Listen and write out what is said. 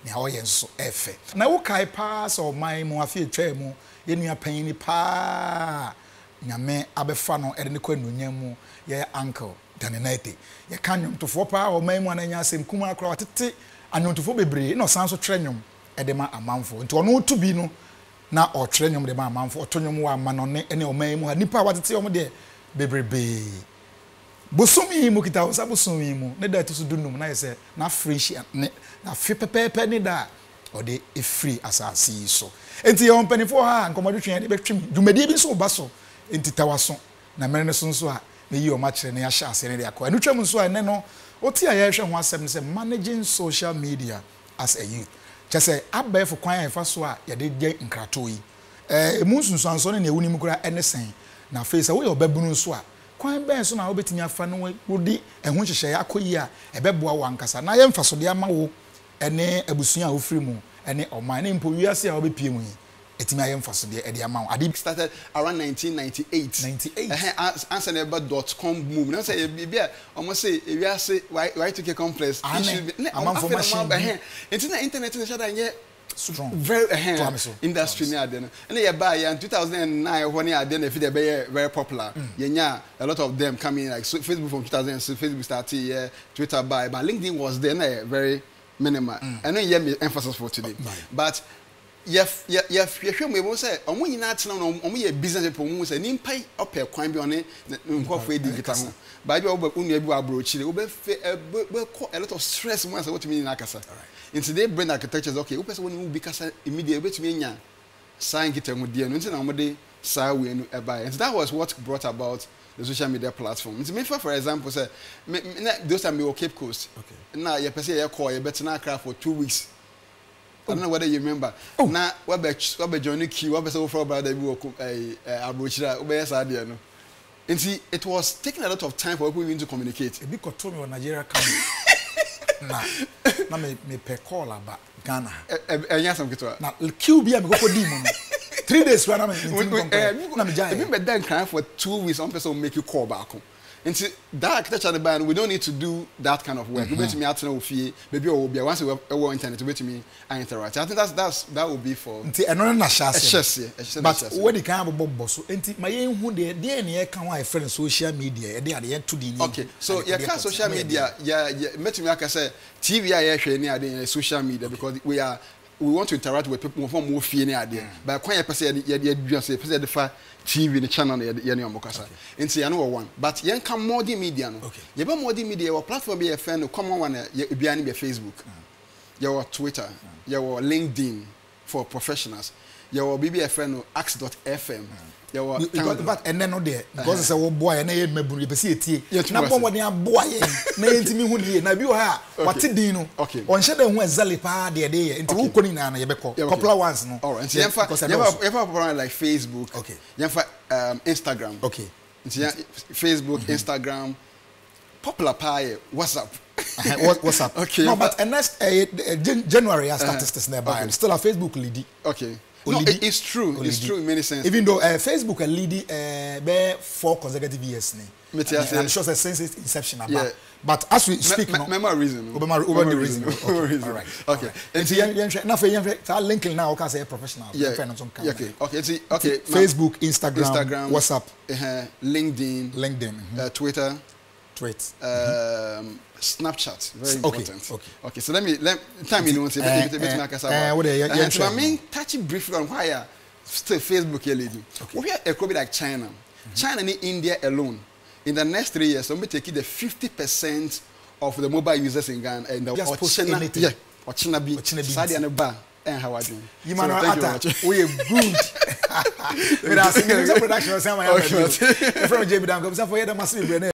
ne ɔyɛ nso ɛfɛ na wo kai pa so man mu afi etwa mu ye nua panyin ni pa nyame abefa no ede ne kwa nunya mu ye uncle Danenete ye kan nwomtofo pa o man mu ananya asem kuma akra watete anwomtofo bebre na osan so twerɛ nwom ede ma amanfo nti ono to bi no na ɔtwerɛ nwom de ma amanfo ɔto nwom wa ama no ne o man mu ha nipa watete o mo de bebrebe Bosumi mu kita osa bosumi mu ne da to so dunum na yese na fresh ne na fe pepepe ne da o de e free asasi so enti ye onpanifo ha nkomodwetwe de betwem dwumadi bi so ba so enti tawaso na mere ne so nso a me yi o ma kire ne ya sha ase ne de akọ enu twem nso a ne no oti a ye hwe ho asem se managing social media as a youth chese abefo kwan ya fa so a ye de gye nkrato yi emu nsunsu anso ne ewuni mu kura enesen na face a wo ye obabunu nso a kwan ben so na obetimi afa no wodi ehun hyehyɛ akoyi a ebeboa wo ankasa na ye mfaso de ama wo ene abusuan a ofiri mu ene oman ne mpo wiase a obepie mu yi etimi aye mfaso de e de ama wo ade started around 1998 answer never.com move na say bia almost say wiase why to get complex issue amam for machine internet na shada nye strong very industry near then and they buy in 2009 when they then very popular a lot of them coming like Facebook from 2006 Facebook started Twitter but LinkedIn was then very minimal and then me emphasis for today but you show me we say omo nyina tena no omo ye business people we say nimpa opɛ kwan bi one nkofo edikita ho ba bi unu bi abrochire we be a lot of stress mo say what mean na kasa into they brain architectures okay we person when be kasa immediate betumi nya sign kita ho die no nti na omo de saa we no e buy and that was what brought about the social media platform. It's me for example say those time we were Cape Coast okay na ye person ye call ye better na cry for 2 weeks. I don't know whether you remember. Now, what about Johnny Q? What about so brother we work abrochira? No. And see, it was taking a lot of time for people to communicate. A bit told me on Nigeria come. Na me pe call about Ghana. Yes, I'm getting. Now Q be am go for demon. 3 days when I'm remember that crying for 2 weeks. Some person make you call back. And see, that architecture the band, we don't need to do that kind of work. We bet me out to maybe once we have internet, we bet me I interact. I think that would be for. But what the kind of bob so my who they near come my friend social media, they are the to the okay. So your social media, met me like I say TV I social media because we want to interact with people from more fear idea. But when you person the TV the channel mokasa. And say I know one. But you can more media no. Okay. You be more media or platform be a friend common one be Facebook. Your Twitter, your LinkedIn for professionals. Your BBFN no Axe.fm. But and then no there because it's a boy and I mebu be see tie na bombo dey boy na ntimi hu die na bi o ha what din no on shede hu ezali pa de dey nti wo koni na ye be couple ones no all right you have popular like Facebook okay you have Instagram okay Facebook Instagram popular pa WhatsApp WhatsApp okay no but next January statistics nearby still a Facebook lead okay. No, it's true. It's true in many sense. Even though Facebook lead 4 consecutive years, I'm sure since its inception. Yeah. But as we speak, remember reason. Over the reason. Okay. All right. Okay. And now for LinkedIn now, can say professional. Yeah. Okay. Okay. Facebook, Instagram, WhatsApp, LinkedIn, Twitter. Snapchat, very important. Okay. So let me time you want to say I mean touch it briefly on why still Facebook lady. We are a country like China. China and India alone. In the next 3 years, we take the 50% of the mobile users in Ghana and the China be Saudi and bar and how are you? You man are we are good. We are singing production. From JB Dam comes for the massive